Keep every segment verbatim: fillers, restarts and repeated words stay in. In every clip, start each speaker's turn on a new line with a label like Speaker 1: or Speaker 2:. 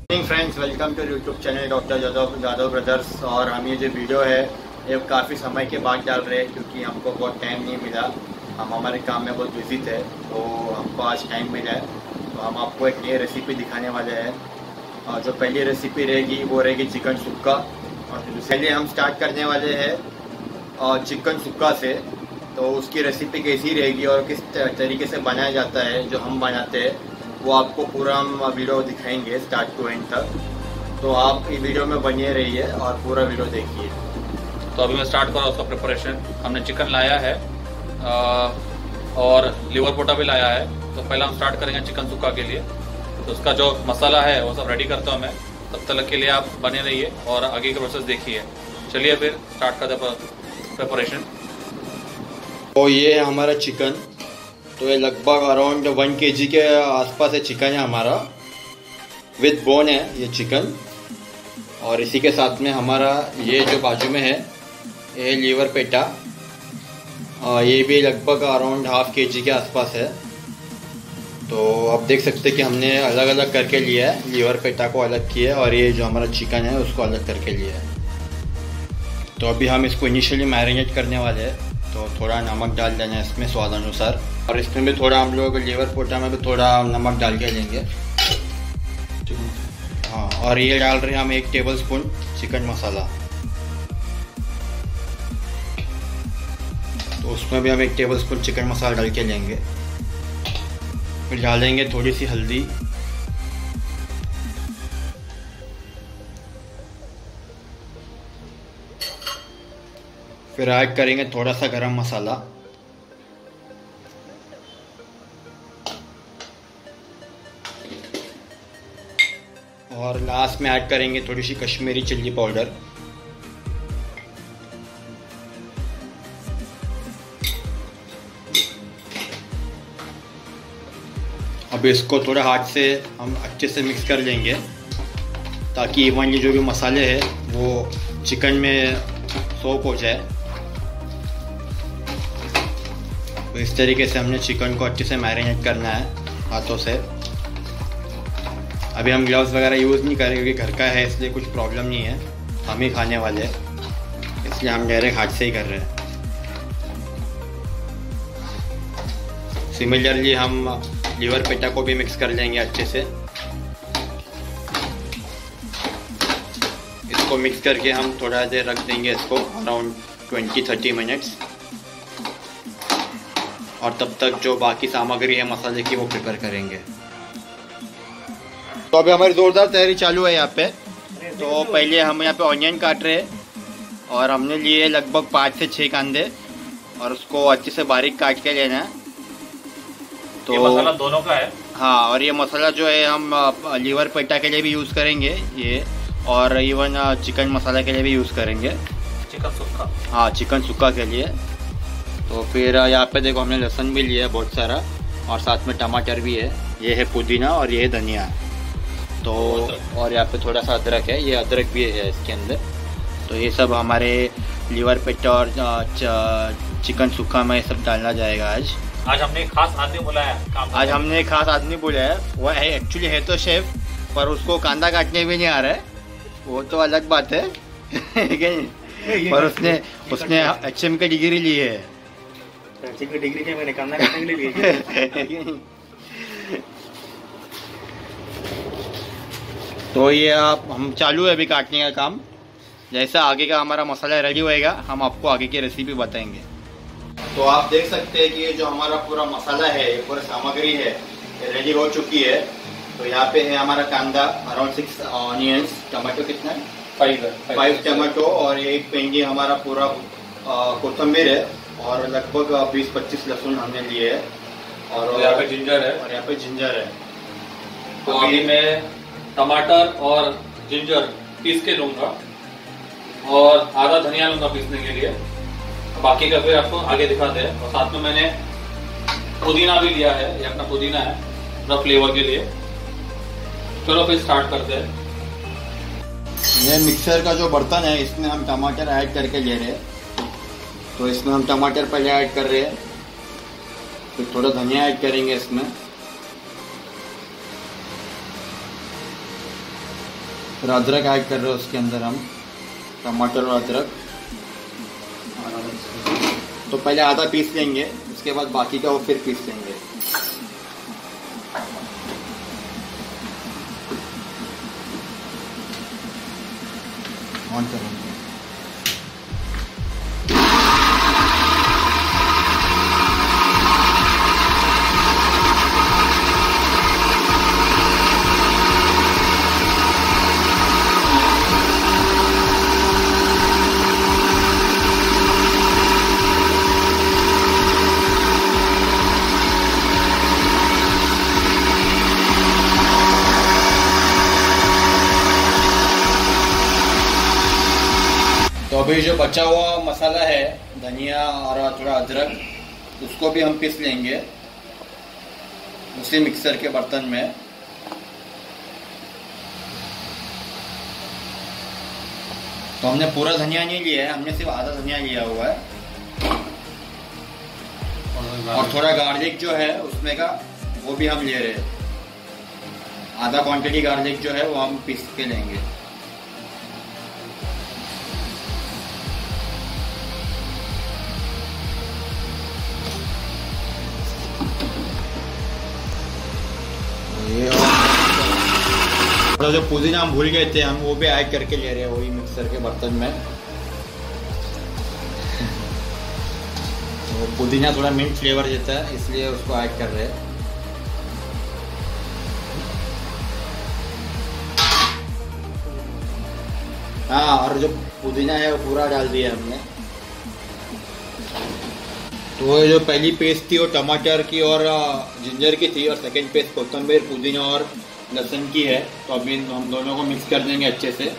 Speaker 1: Friends, welcome to YouTube channel doctor Yadav Yadav brothers. और हम ये जो वीडियो है ये काफ़ी समय के बाद डाल रहे हैं क्योंकि हमको बहुत टाइम नहीं मिला। हम हमारे काम में बहुत बिजी थे, तो हमको आज टाइम मिला है। तो हम आपको एक नई रेसिपी दिखाने वाले हैं। और जो पहली रेसिपी रहेगी वो रहेगी चिकन सुक्का। और पहले हम स्टार्ट करने वाले हैं और चिकन सुक्का से। तो उसकी रेसिपी कैसी रहेगी और किस तरीके से बनाया जाता है जो हम बनाते हैं, वो आपको पूरा हम वीडियो दिखाएंगे स्टार्ट टू एंड तक। तो आप इस वीडियो में बने रहिए और पूरा वीडियो देखिए।
Speaker 2: तो अभी मैं स्टार्ट कर रहा हूँ उसका प्रिपरेशन। हमने चिकन लाया है आ, और लिवर पोटा भी लाया है। तो पहले हम स्टार्ट करेंगे चिकन सुक्का के लिए। तो उसका जो मसाला है वो सब रेडी करता हूँ मैं। तब तक के लिए आप बने रहिए और आगे का प्रोसेस देखिए। चलिए फिर स्टार्ट करते हैं प्रिपरेशन।
Speaker 1: तो ये है हमारा चिकन। तो ये लगभग अराउंड वन के जी के आसपास है चिकन है हमारा, विद बोन है ये चिकन। और इसी के साथ में हमारा ये जो बाजू में है ये लीवर पेटा, और ये भी लगभग अराउंड हाफ के जी के आसपास है। तो आप देख सकते हैं कि हमने अलग अलग करके लिया है, लीवर पेटा को अलग किया है और ये जो हमारा चिकन है उसको अलग करके लिया है। तो अभी हम इसको इनिशियली मैरिनेट करने वाले हैं। तो थोड़ा नमक डाल देना है इसमें स्वाद अनुसार, और इसमें भी थोड़ा हम लोग लीवर पोटा में भी थोड़ा नमक डाल के लेंगे। हाँ, और ये डाल रहे हैं हम एक टेबल स्पून चिकन मसाला। तो उसमें भी हम एक टेबल स्पून चिकन मसाला डाल के लेंगे। फिर डालेंगे थोड़ी सी हल्दी, फिर ऐड करेंगे थोड़ा सा गरम मसाला, और लास्ट में ऐड करेंगे थोड़ी सी कश्मीरी चिल्ली पाउडर। अब इसको थोड़ा हाथ से हम अच्छे से मिक्स कर लेंगे ताकि इवनली जो भी मसाले हैं वो चिकन में सोक हो जाए। तो इस तरीके से हमने चिकन को अच्छे से मैरिनेट करना है हाथों से। अभी हम ग्लव्स वगैरह यूज़ नहीं करेंगे क्योंकि घर का है, इसलिए कुछ प्रॉब्लम नहीं है, हम ही खाने वाले हैं, इसलिए हम डायरेक्ट हाथ से ही कर रहे हैं। सिमिलरली हम लीवर पेटा को भी मिक्स कर लेंगे अच्छे से। इसको मिक्स करके हम थोड़ा देर रख देंगे इसको, अराउंड ट्वेंटी थर्टी मिनट्स। और तब तक जो बाकी सामग्री है मसाले की वो प्रिपेयर करेंगे। तो अभी हमारी ज़ोरदार तैयारी चालू है यहाँ पे। तो पहले हम यहाँ पे ऑनियन काट रहे हैं और हमने लिए लगभग पाँच से छः कांदे, और उसको अच्छे से बारीक काट के लेना है। तो
Speaker 2: ये मसाला दोनों का है।
Speaker 1: हाँ, और ये मसाला जो है हम लीवर पेटा के लिए भी यूज़ करेंगे ये, और इवन चिकन मसाला के लिए भी यूज़ करेंगे,
Speaker 2: चिकन सुक्का।
Speaker 1: हाँ, चिकन सुक्का के लिए। तो फिर यहाँ पे देखो हमने लहसुन भी लिया है बहुत सारा, और साथ में टमाटर भी है, ये है पुदीना और ये है धनिया। तो और यहाँ पे थोड़ा सा अदरक है, ये अदरक भी है इसके अंदर। तो ये सब हमारे लीवर पेटा और चिकन सुक्का में सब डालना जाएगा आज।
Speaker 2: आज हमने एक खास आदमी बुलाया है।
Speaker 1: आज हमने एक खास आदमी बुलाया है, वो है एक्चुअली है तो शेफ, पर उसको कांदा काटने भी नहीं आ रहा है, वो तो अलग बात है। पर उसने उसने एच एम की डिग्री ली है।
Speaker 2: डिग्री क्या मैंने कांदा काटने के लिए ली।
Speaker 1: तो ये आप हम चालू है अभी काटने का काम। जैसा आगे का हमारा मसाला रेडी होएगा हम आपको आगे की रेसिपी बताएंगे। तो आप देख सकते हैं कि ये जो हमारा पूरा मसाला है, ये पूरा सामग्री है, ये रेडी हो चुकी है। तो यहाँ पे है हमारा कांदा, अराउंड सिक्स ऑनियंस, टमाटो कितना है,
Speaker 2: फाइव
Speaker 1: फाइव टमाटो, और एक पेंडी हमारा पूरा कोथिंबीर है, और लगभग बीस पच्चीस लहसुन हमने लिए है, और
Speaker 2: यहाँ पे जिंजर है,
Speaker 1: और यहाँ पे जिंजर है।
Speaker 2: तो अभी मैं टमाटर और जिंजर पीस के लूंगा और आधा धनिया लूंगा पीसने के लिए। बाकी का फिर आपको आगे दिखाते हैं। और साथ में मैंने पुदीना भी लिया है, ये अपना पुदीना है रफ फ्लेवर के लिए। चलो फिर स्टार्ट करते हैं।
Speaker 1: ये मिक्सर का जो बर्तन है इसमें हम टमाटर ऐड करके ले रहे हैं। तो इसमें हम टमाटर पहले ऐड कर रहे हैं, फिर थोड़ा धनिया ऐड करेंगे इसमें, फिर अदरक ऐड कर रहे हैं उसके अंदर हम, टमाटर और अदरक। तो पहले आधा पीस लेंगे, उसके बाद बाकी का वो फिर पीस लेंगे। ऑन करेंगे। तो अभी जो बचा हुआ मसाला है, धनिया और थोड़ा अदरक, उसको भी हम पीस लेंगे उसी मिक्सर के बर्तन में। तो हमने पूरा धनिया नहीं लिया है, हमने सिर्फ आधा धनिया लिया हुआ है। और थोड़ा गार्लिक जो है उसमें का वो भी हम ले रहे हैं, आधा क्वांटिटी गार्लिक जो है वो हम पीस के लेंगे। ये थोड़ा जो पुदीना हम भूल गए थे, हम वो भी ऐड करके ले रहे हैं वही मिक्सर के बर्तन में। तो पुदीना थोड़ा मिंट फ्लेवर देता है, इसलिए उसको ऐड कर रहे हैं। हाँ, और जो पुदीना है वो पूरा डाल दिया हमने। तो ये जो पहली पेस्ट थी वो टमाटर की और जिंजर की थी, और सेकंड पेस्ट कोथिंबीर, पुदीना और लहसुन की है। तो अभी हम दोनों को मिक्स कर देंगे अच्छे से।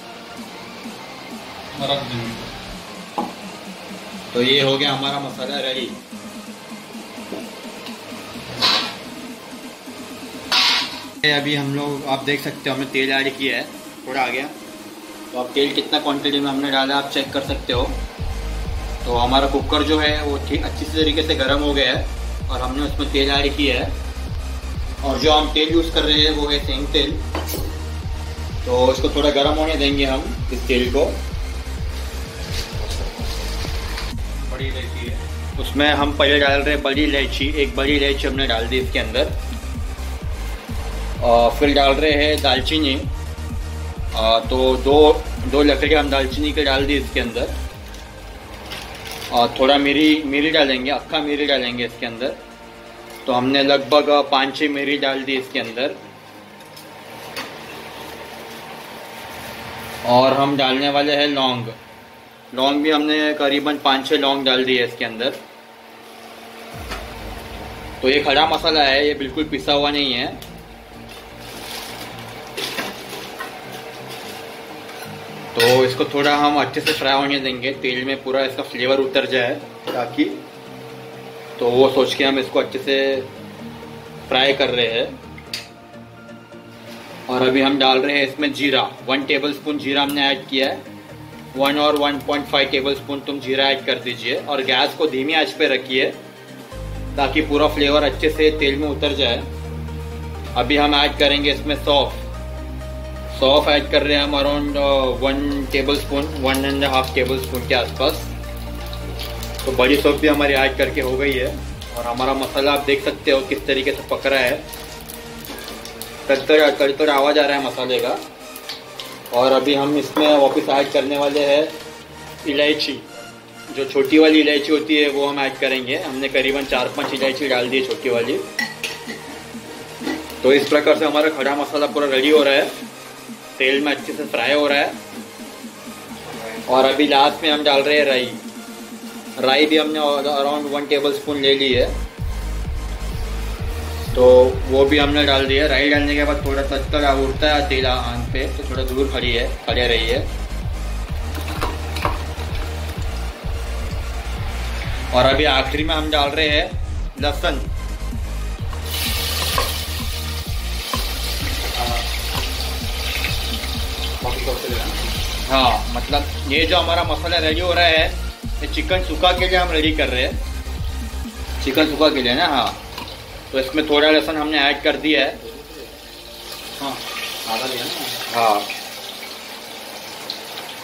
Speaker 1: तो ये हो गया हमारा मसाला रेडी। अभी हम लोग, आप देख सकते हो हमने तेल ऐड किया है, थोड़ा आ गया। तो अब तेल कितना क्वांटिटी में हमने डाला आप चेक कर सकते हो। तो हमारा कुकर जो है वो ठीक अच्छी तरीके से गर्म हो गया है, और हमने उसमें तेल ऐड किया है। और जो हम तेल यूज़ कर रहे हैं वो है सेंग तेल। तो इसको थोड़ा गर्म होने देंगे हम इस तेल को।
Speaker 2: बड़ी इलायची है
Speaker 1: उसमें हम पहले डाल रहे हैं बड़ी इलायची, एक बड़ी इलायची हमने डाल दी इसके अंदर। और फिर डाल रहे हैं दालचीनी। तो दो दो लकड़ियाँ हम दालचीनी के डाल दी इसके अंदर। और थोड़ा मिरी मिरी डालेंगे, अक्खा मिरी डालेंगे इसके अंदर। तो हमने लगभग पाँच छः मिरी डाल दी इसके अंदर। और हम डालने वाले हैं लौंग। लौंग भी हमने करीबन पाँच छः लौंग डाल दी है इसके अंदर। तो ये खड़ा मसाला है, ये बिल्कुल पिसा हुआ नहीं है। तो इसको थोड़ा हम अच्छे से फ्राई होने देंगे, तेल में पूरा इसका फ्लेवर उतर जाए ताकि। तो वो सोच के हम इसको अच्छे से फ्राई कर रहे हैं। और अभी हम डाल रहे हैं इसमें जीरा, वन टेबल स्पून जीरा हमने ऐड किया है। वन और one point five tablespoon तुम जीरा ऐड कर दीजिए, और गैस को धीमी आंच पे रखिए ताकि पूरा फ्लेवर अच्छे से तेल में उतर जाए। अभी हम ऐड करेंगे इसमें सौंफ। सौंफ ऐड कर रहे हैं हम around one tablespoon, one and half tablespoon के आसपास। तो बड़ी सौंफ भी हमारी ऐड करके हो गई है। और हमारा मसाला आप देख सकते हो किस तरीके से पक रहा है, तड़तड़ तड़तड़ आवाज़ आ रहा है मसाले का। और अभी हम इसमें वापस ऐड करने वाले हैं इलायची, जो छोटी वाली इलायची होती है वो हम ऐड करेंगे। हमने करीबन चार पांच इलायची डाल दी है, छोटी वाली। तो इस प्रकार से हमारा खड़ा मसाला पूरा रेडी हो रहा है, तेल में अच्छे से फ्राई हो रहा है। और अभी लास्ट में हम डाल रहे हैं राई। राई भी हमने अराउंड वन टेबल स्पून ले ली है, तो वो भी हमने डाल दिया। राई डालने के बाद थोड़ा तड़तड़ा उड़ता है तेल आंच पे, तो थोड़ा दूर खड़ी है खड़े रही है। और अभी आखिरी में हम डाल रहे हैं लहसुन। हाँ, मतलब ये जो हमारा मसाला रेडी हो रहा है, ये चिकन सुखा के लिए हम रेडी कर रहे हैं, चिकन सुखा के लिए ना। हाँ, तो इसमें थोड़ा लहसुन हमने ऐड कर दिया है।
Speaker 2: हाँ, आधा लिया ना।
Speaker 1: हाँ,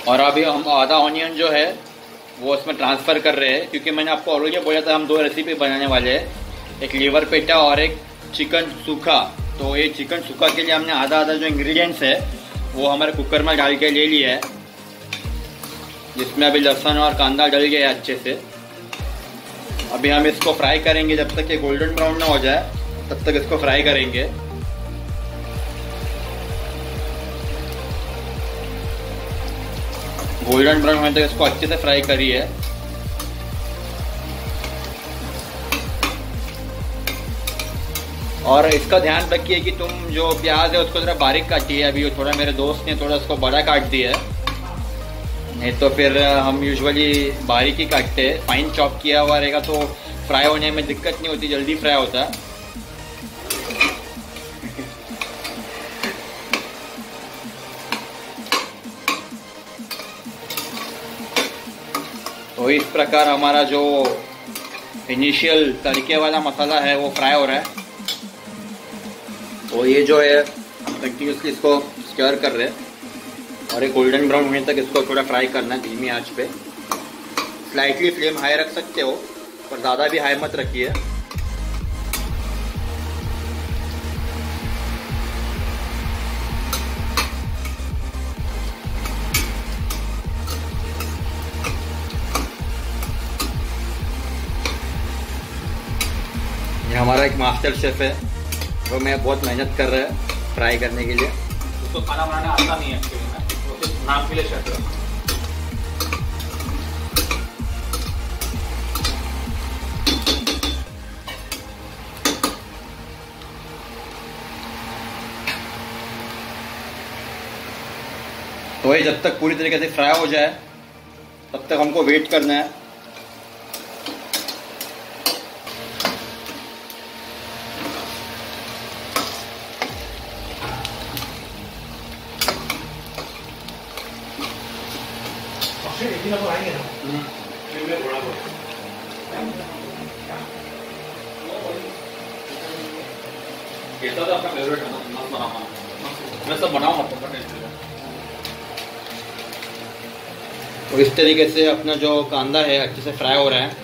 Speaker 1: और अभी हम आधा ऑनियन जो है वो उसमें ट्रांसफ़र कर रहे हैं, क्योंकि मैंने आपको ऑलरेडी बोला था हम दो रेसिपी बनाने वाले हैं, एक लीवर पेटा और एक चिकन सूखा। तो ये चिकन सूखा के लिए हमने आधा आधा जो इंग्रेडिएंट्स है वो हमारे कुकर में डाल के ले लिया है, जिसमें अभी लहसुन और कांदा डल गया है अच्छे से। अभी हम इसको फ्राई करेंगे, जब तक ये गोल्डन ब्राउन ना हो जाए तब तक इसको फ्राई करेंगे। गोल्डन ब्राउन होने तक इसको अच्छे से फ्राई करिए। और इसका ध्यान रखिए कि तुम जो प्याज है उसको जरा बारीक काटिए। अभी थोड़ा मेरे दोस्त ने थोड़ा इसको बड़ा काट दिया है, नहीं तो फिर हम यूजुअली बारीक ही काटते हैं। फाइन चॉप किया हुआ रहेगा तो फ्राई होने में दिक्कत नहीं होती, जल्दी फ्राई होता है। तो इस प्रकार हमारा जो इनिशियल तड़के वाला मसाला है वो फ्राई हो रहा है। तो ये जो है कंटिन्यूसली इसको स्टर कर रहे हैं और ये गोल्डन ब्राउन होने तक इसको थोड़ा फ्राई करना है धीमी आंच पे। स्लाइटली फ्लेम हाई रख सकते हो पर ज़्यादा भी हाई मत रखिए। ये हमारा एक मास्टर शेफ है, वो मैं बहुत मेहनत कर रहा है फ्राई करने के लिए।
Speaker 2: उसको खाना बनाना आता नहीं है एक्चुअली में, वो सिर्फ नाम के लिए शेफ है।
Speaker 1: तो ये जब तक पूरी तरीके से फ्राई हो जाए तब तक हमको वेट करना है।
Speaker 2: कैसा था आपका फेवरेट है ना? मस्त बना खाना, मैं सब बनाऊँ आपको।
Speaker 1: तो इस तरीके से अपना जो कांदा है अच्छे से फ्राई हो रहा है।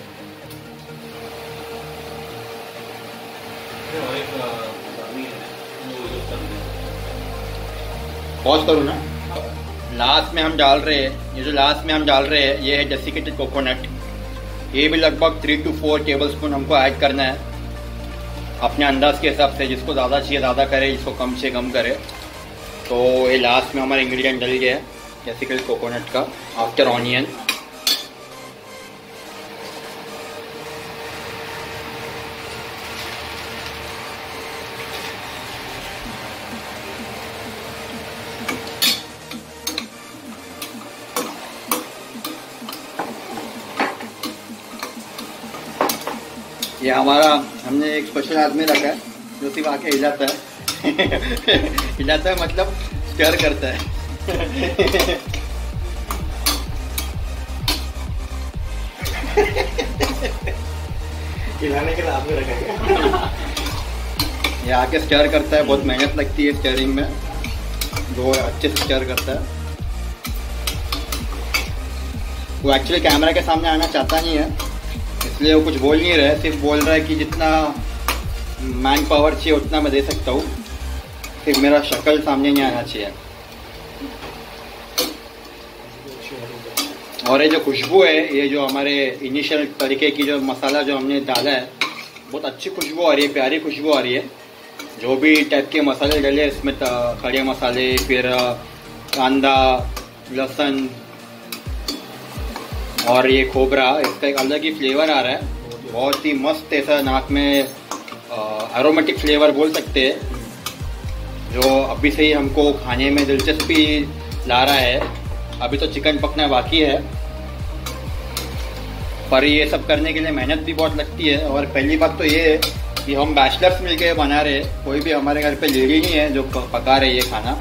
Speaker 1: पॉज करूँ ना। लास्ट में हम डाल रहे हैं, ये जो लास्ट में हम डाल रहे हैं ये है डेसिकेटेड कोकोनट। ये भी लगभग three two four tablespoon हमको ऐड करना है अपने अंदाज के हिसाब से। जिसको ज़्यादा चाहिए ज़्यादा करे, जिसको कम चाहिए कम करे। तो ये लास्ट में हमारा इंग्रेडिएंट डल गया है डेसिकेटेड कोकोनट का आफ्टर ऑनियन। ये हमारा हमने एक स्पेशल आदमी रखा है जो सिर्फ आके हिलाता है हिलाता है मतलब स्टर करता है।
Speaker 3: हिलाने के लिए आदमी रखा है।
Speaker 1: ये आके स्टर करता है, बहुत मेहनत लगती है स्टरिंग में, जो अच्छे से स्टर करता है। वो एक्चुअली कैमरा के सामने आना चाहता नहीं है, इसलिए वो कुछ बोल नहीं रहा है। सिर्फ बोल रहा है कि जितना मैन पावर चाहिए उतना मैं दे सकता हूँ, फिर मेरा शक्ल सामने नहीं आना चाहिए। और ये जो खुशबू है, ये जो हमारे इनिशियल तरीके की जो मसाला जो हमने डाला है, बहुत अच्छी खुशबू आ रही है, प्यारी खुशबू आ रही है। जो भी टाइप के मसाले डाले इसमें, खड़े मसाले, फिर कांदा, लहसुन और ये खोबरा, इसका एक अलग ही फ्लेवर आ रहा है। बहुत ही मस्त ऐसा नाक में एरोमेटिक फ्लेवर बोल सकते हैं, जो अभी से ही हमको खाने में दिलचस्पी ला रहा है। अभी तो चिकन पकना बाकी है, पर ये सब करने के लिए मेहनत भी बहुत लगती है। और पहली बात तो ये है कि हम बैचलर्स मिलके बना रहे हैं, कोई भी हमारे घर पे लेडी नहीं है जो पका रही है खाना।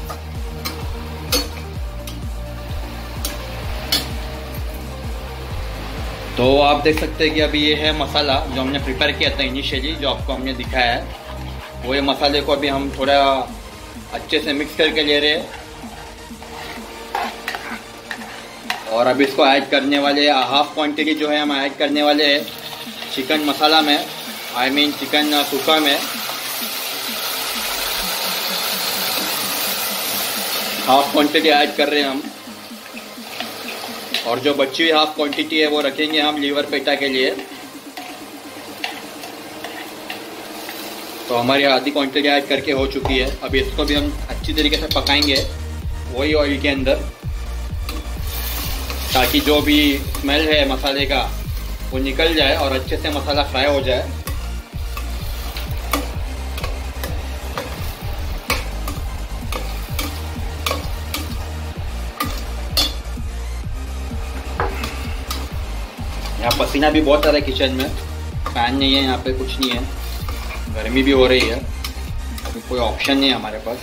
Speaker 1: तो आप देख सकते हैं कि अभी ये है मसाला जो हमने प्रिपेयर किया था इनिशियली, जो आपको हमने दिखाया है। वो ये मसाले को अभी हम थोड़ा अच्छे से मिक्स करके ले रहे हैं। और अब इसको ऐड करने वाले हाफ क्वांटिटी जो है हम ऐड करने वाले हैं चिकन मसाला में, आई मीन चिकन सुक्का में। हाफ क्वांटिटी ऐड कर रहे हैं हम, और जो बची हुई हाफ क्वांटिटी है वो रखेंगे हम लीवर पेटा के लिए। तो हमारी आधी क्वांटिटी ऐड करके हो चुकी है। अब इसको भी हम अच्छी तरीके से पकाएंगे वही ऑयल के अंदर, ताकि जो भी स्मेल है मसाले का वो निकल जाए और अच्छे से मसाला फ्राई हो जाए। यहाँ पसीना भी बहुत आ रहा है किचन में, फैन नहीं है यहाँ पे, कुछ नहीं है, गर्मी भी हो रही है, अभी कोई ऑप्शन नहीं है हमारे पास।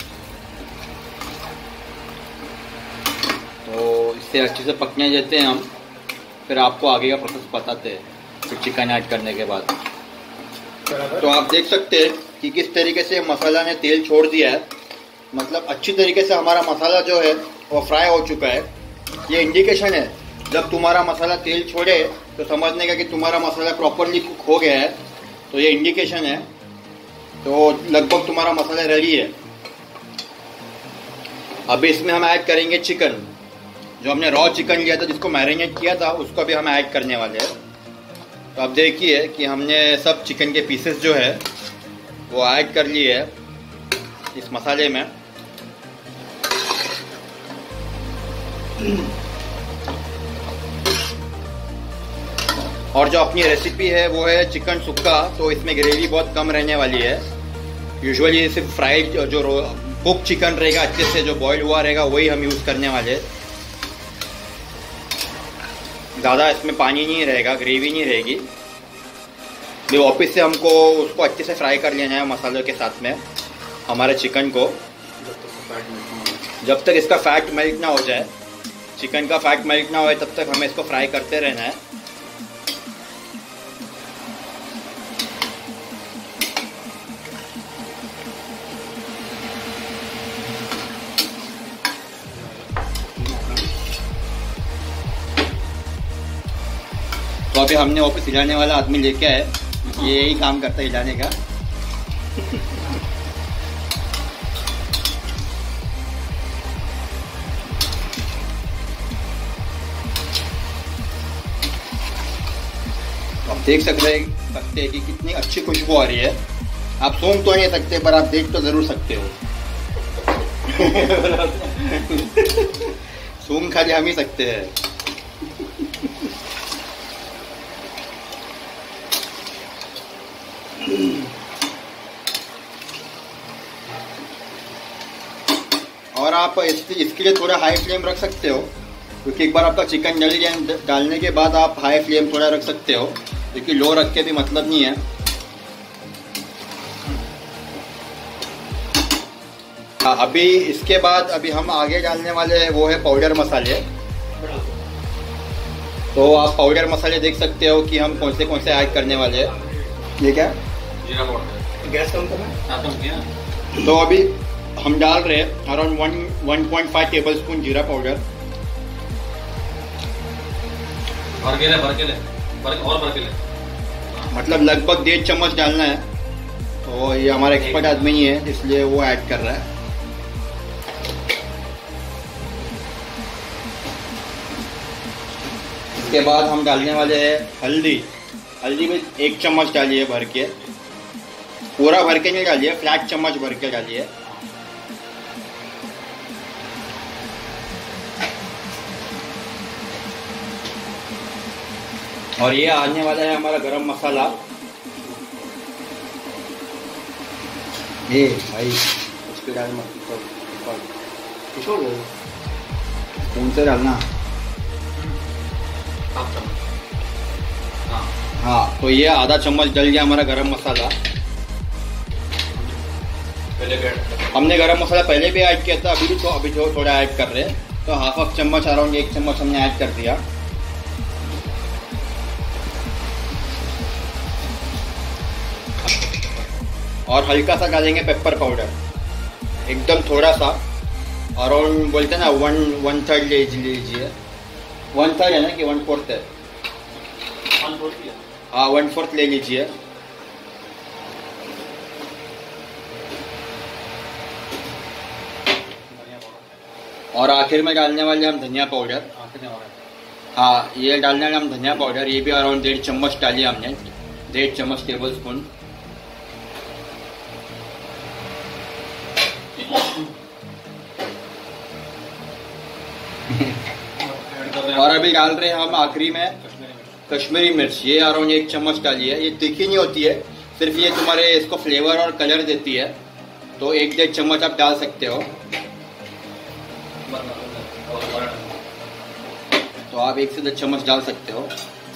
Speaker 1: तो इससे अच्छे से पकने देते हैं हम, फिर आपको आगे का प्रोसेस बताते हैं फिर चिकन ऐड करने के बाद। तो आप देख सकते हैं कि किस तरीके से मसाला ने तेल छोड़ दिया है, मतलब अच्छी तरीके से हमारा मसाला जो है वो फ्राई हो चुका है। ये इंडिकेशन है, जब तुम्हारा मसाला तेल छोड़े तो समझने का कि तुम्हारा मसाला प्रॉपरली कुक हो गया है, तो ये इंडिकेशन है। तो लगभग तुम्हारा मसाला रेडी है। अब इसमें हम ऐड करेंगे चिकन, जो हमने रॉ चिकन लिया था जिसको मैरिनेट किया था, उसको भी हम ऐड करने वाले हैं। तो अब देखिए कि हमने सब चिकन के पीसेस जो है वो ऐड कर लिए है इस मसाले में। और जो अपनी रेसिपी है वो है चिकन सुक्का, तो इसमें ग्रेवी बहुत कम रहने वाली है। यूजुअली सिर्फ फ्राइड जो कुक चिकन रहेगा, अच्छे से जो बॉयल हुआ रहेगा, वही हम यूज़ करने वाले। ज़्यादा इसमें पानी नहीं रहेगा, ग्रेवी नहीं रहेगी। तो वापस से हमको उसको अच्छे से फ्राई कर लेना है मसालों के साथ में हमारे चिकन को, जब तक इसका फैट मेल्ट ना हो जाए, चिकन का फैट मेल्ट ना हो तब तक हमें इसको फ्राई करते रहना है। तो अभी हमने वापस हिलाने वाला आदमी लेके आए, ये यही काम करता है हिलाने का। आप देख सकते हैं सकते हैं कि कितनी अच्छी खुशबू आ रही है। आप सूंघ तो नहीं सकते पर आप देख तो जरूर सकते हो। सूंघ खाली हम ही सकते हैं। और आप इस, इसके लिए थोड़ा हाई फ्लेम रख सकते हो, क्योंकि एक बार आपका चिकन जल गया डालने के बाद आप हाई फ्लेम थोड़ा रख सकते हो, क्योंकि लो रख के भी मतलब नहीं है। हाँ, अभी इसके बाद अभी हम आगे डालने वाले हैं वो है पाउडर मसाले। तो आप पाउडर मसाले देख सकते हो कि हम कौन से कौन से ऐड करने वाले हैं। ये क्या
Speaker 2: जीरा पाउडर, गैस कम करना।
Speaker 1: तो अभी हम डाल रहे हैं around one one point five tablespoon जीरा पाउडर।
Speaker 2: भर के ले, भर के ले, भर और भर के ले,
Speaker 1: मतलब लगभग डेढ़ चम्मच डालना है। तो ये हमारा एक्सपर्ट आदमी नहीं है, इसलिए वो ऐड कर रहा है। इसके बाद हम डालने वाले हैं हल्दी। हल्दी में एक चम्मच डालिए भर के, पूरा भर के नहीं डालिए, फ्लैट चम्मच भर के डालिए। और ये आने वाला है हमारा गरम मसाला। ये भाई उसके डाल मत, स्पून से डालना। हाँ, तो ये आधा चम्मच डल गया हमारा गरम मसाला।
Speaker 2: पहले
Speaker 1: हमने गरम मसाला पहले भी ऐड किया था, अभी भी तो अभी जो थोड़ा ऐड कर रहे हैं। तो हाफ हाफ चम्मच अराउंड एक चम्मच हमने ऐड कर दिया। और हल्का सा डालेंगे पेपर पाउडर, एकदम थोड़ा सा, अराउंड बोलते हैं ना वन वन थर्ड ले लीजिए, वन थर्ड है ना कि वन फोर्थ है?
Speaker 2: वन फोर्थ ही है।
Speaker 1: हाँ वन फोर्थ ले लीजिए।
Speaker 2: धनिया पाउडर।
Speaker 1: और आखिर में डालने वाले हम धनिया पाउडर। हाँ ये डालने वाले हम धनिया पाउडर, ये भी अराउंड डेढ़ चम्मच डालिए हमने, डेढ़ चम्मच टेबल स्पून। और अभी डाल रहे हैं हम आखिरी में कश्मीरी मिर्च, ये अराउंड एक चम्मच डालिए। ये तीखी नहीं होती है, सिर्फ ये तुम्हारे इसको फ्लेवर और कलर देती है, तो एक डेढ़ चम्मच आप डाल सकते हो। तो आप एक से डेढ़ चम्मच डाल सकते हो।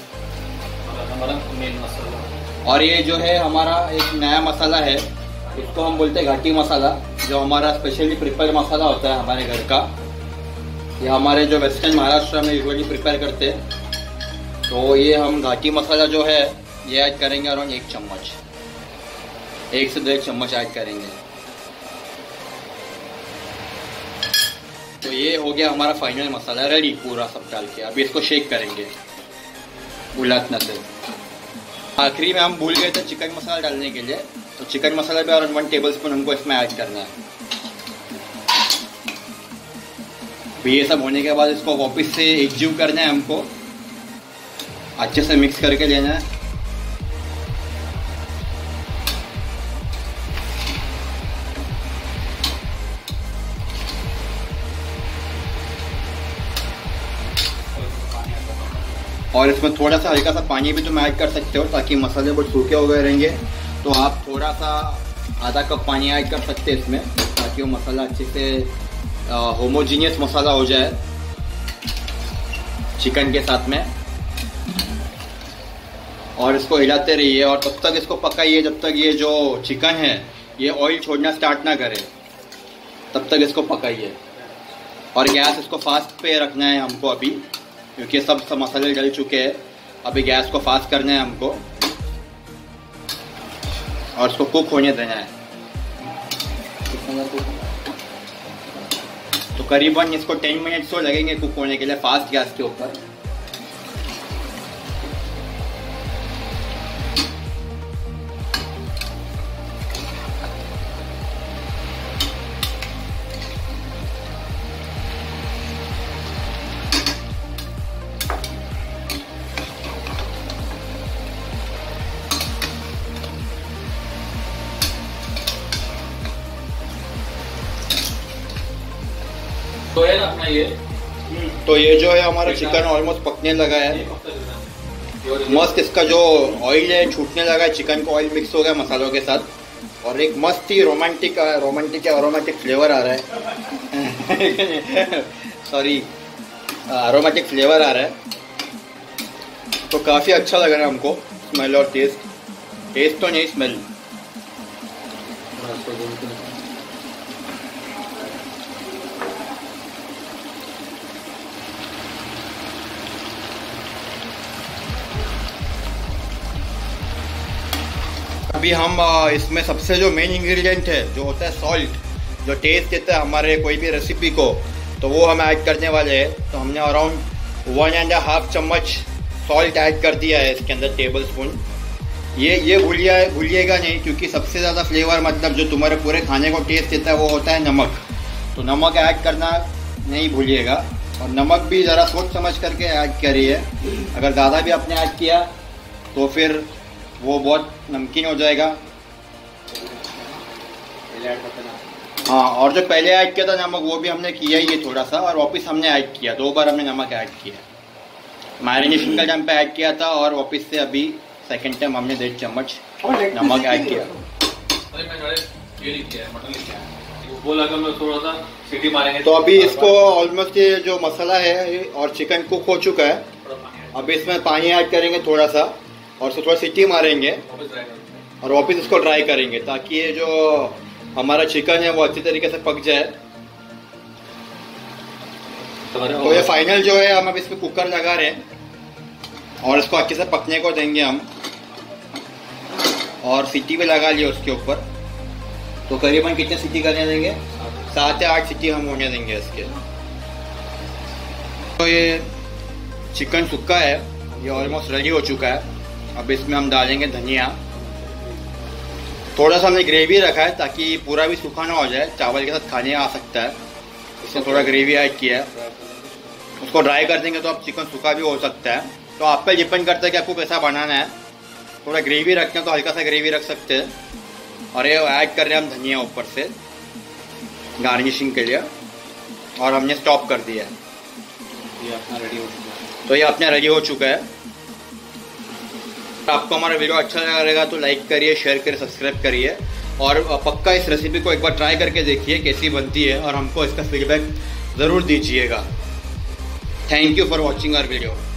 Speaker 2: मेन मसाला।
Speaker 1: और ये जो है हमारा एक नया मसाला है, इसको हम बोलते हैं घाटी मसाला, जो हमारा स्पेशली प्रिपेयर मसाला होता है हमारे घर का। ये हमारे जो वेस्टर्न महाराष्ट्र में यूजुअली प्रिपेयर करते हैं। तो ये हम घाटी मसाला जो है ये ऐड करेंगे अराउंड एक चम्मच, एक से डेढ़ चम्मच ऐड करेंगे। तो ये हो गया हमारा फाइनल मसाला रेडी पूरा सब डाल के। अभी इसको शेक करेंगे उलटने से। आखिरी में हम भूल गए थे चिकन मसाला डालने के लिए, तो चिकन मसाला भी अराउंड वन टेबल स्पून हमको इसमें ऐड करना है। भी ये सब होने के बाद इसको वापस से एकजीव करना है, हमको अच्छे से मिक्स करके लेना है। और इसमें थोड़ा सा हल्का सा पानी भी तुम ऐड कर सकते हो, ताकि मसाले बहुत सूखे हो गए रहेंगे। तो आप थोड़ा सा आधा कप पानी ऐड कर सकते हैं इसमें, ताकि वो मसाला अच्छे से होमोजीनियस मसाला हो जाए चिकन के साथ में। और इसको हिलाते रहिए और तब तक इसको पकाइए जब तक ये जो चिकन है ये ऑयल छोड़ना स्टार्ट ना करे, तब तक इसको पकाइए। और गैस इसको फास्ट पे रखना है हमको अभी, क्योंकि सब सब मसाले डल चुके हैं। अभी गैस को फास्ट करना है हमको और इसको कुक होने देना है। तो करीबन इसको टेन मिनट्स तो लगेंगे कुक होने के लिए फास्ट गैस के ऊपर।
Speaker 2: तो है ना अपना ये
Speaker 1: तो ये जो है हमारा चिकन ऑलमोस्ट पकने लगा है मस्त। इसका जो ऑयल है छूटने लगा है, चिकन का ऑयल मिक्स हो गया मसालों के साथ, और एक मस्त ही रोमांटिक रोमांटिक या अरोमेटिक फ्लेवर आ रहा है सॉरी अरोमेटिक फ्लेवर आ रहा है। तो काफ़ी अच्छा लग रहा है हमको, स्मेल और टेस्ट। टेस्ट तो नहीं, स्मेल। अभी हम इसमें सबसे जो मेन इंग्रेडिएंट है जो होता है सॉल्ट, जो टेस्ट देता है हमारे कोई भी रेसिपी को, तो वो हम ऐड करने वाले हैं। तो हमने अराउंड वन एंड हाफ चम्मच सॉल्ट ऐड कर दिया है इसके अंदर, टेबल स्पून। ये ये भूलिया भूलिएगा नहीं, क्योंकि सबसे ज़्यादा फ्लेवर मतलब जो तुम्हारे पूरे खाने को टेस्ट देता है वो होता है नमक। तो नमक ऐड करना नहीं भूलिएगा, और नमक भी ज़रा सोच समझ करके ऐड करिए। अगर ज़्यादा भी आपने ऐड किया तो फिर वो बहुत नमकीन हो जाएगा। हाँ, और जो पहले ऐड किया था नमक वो भी हमने किया ही है थोड़ा सा, और वापस हमने ऐड किया, दो बार हमने नमक ऐड किया। मैरिनेशन का टाइम पे ऐड किया था और वापस से अभी सेकंड टाइम हमने डेढ़ चम्मच नमक ऐड किया। तो अभी इसको ऑलमोस्ट ये जो मसाला है और चिकन कुक हो चुका है। अभी इसमें पानी ऐड करेंगे थोड़ा सा, और उसको थोड़ा सीटी मारेंगे और वापस इसको ड्राई करेंगे, ताकि ये जो हमारा चिकन है वो अच्छी तरीके से पक जाए। तो ये फाइनल जो है हम अब इसमें कुकर लगा रहे हैं और इसको अच्छे से पकने को देंगे हम, और सीटी भी लगा लिया उसके ऊपर। तो करीबन कितने सीटी करने देंगे? सात या आठ सीटी हम होने देंगे इसके। तो ये चिकन सुक्का है, ये ऑलमोस्ट रेडी हो चुका है। अब इसमें हम डालेंगे धनिया। थोड़ा सा हमने ग्रेवी रखा है ताकि पूरा भी सूखा ना हो जाए, चावल के साथ खाने आ सकता है, इसमें थोड़ा ग्रेवी ऐड किया है। उसको ड्राई कर देंगे तो अब चिकन सूखा भी हो सकता है, तो आप पे डिपेंड करता है कि आपको कैसा बनाना है। थोड़ा ग्रेवी रखते हैं तो हल्का सा ग्रेवी रख सकते हैं। और ये ऐड कर रहे हैं हम धनिया ऊपर से गार्निशिंग के लिए, और हमने स्टॉप कर दिया है।
Speaker 2: ये अपना रेडी हो चुका है।
Speaker 1: तो ये अपना रेडी हो चुका है। आपको हमारा वीडियो अच्छा लगेगा तो लाइक करिए, शेयर करिए, सब्सक्राइब करिए, और पक्का इस रेसिपी को एक बार ट्राई करके देखिए कैसी बनती है, और हमको इसका फीडबैक ज़रूर दीजिएगा। Thank you for watching our video.